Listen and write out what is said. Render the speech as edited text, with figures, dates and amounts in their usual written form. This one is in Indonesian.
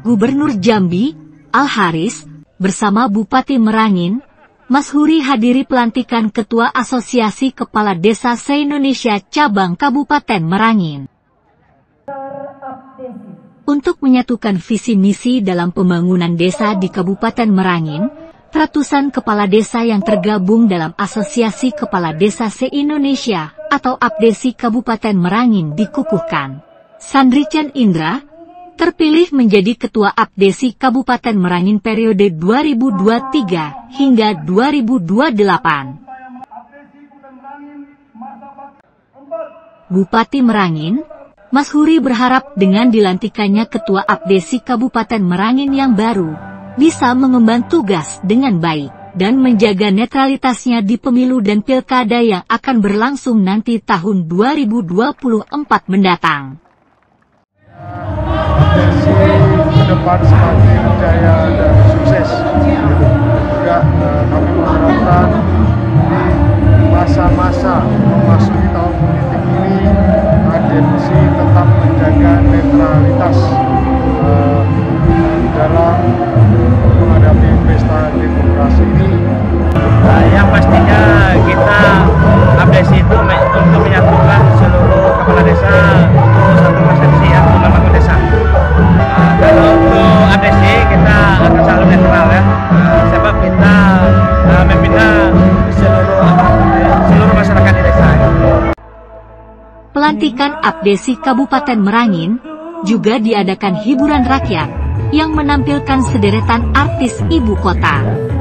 Gubernur Jambi, Al-Haris, bersama Bupati Merangin, Mashuri hadiri pelantikan Ketua Asosiasi Kepala Desa se-Indonesia Cabang Kabupaten Merangin. Untuk menyatukan visi misi dalam pembangunan desa di Kabupaten Merangin, ratusan kepala desa yang tergabung dalam Asosiasi Kepala Desa se-Indonesia atau APDESI Kabupaten Merangin dikukuhkan. Sandrican Indra terpilih menjadi Ketua APDESI Kabupaten Merangin periode 2023 hingga 2028. Bupati Merangin, Mashuri berharap dengan dilantikannya Ketua APDESI Kabupaten Merangin yang baru, bisa mengemban tugas dengan baik, dan menjaga netralitasnya di pemilu dan pilkada yang akan berlangsung nanti tahun 2024 mendatang. APDESI ke depan semakin jaya dan sukses. Juga kami mengharapkan di masa-masa memasuki tahun politik ini, APDESI tetap menjaga netralitas dalam menghadapi pesta demokrasi ini. Yang pastinya kita APDESI itu untuk menyatukan seluruh kepala desa untuk satu persepsi yang membangun desa. Kalau untuk APDESI kita akan selalu netral ya, sebab kita membina seluruh masyarakat di desa. Pelantikan APDESI Kabupaten Merangin juga diadakan hiburan rakyat yang menampilkan sederetan artis ibu kota.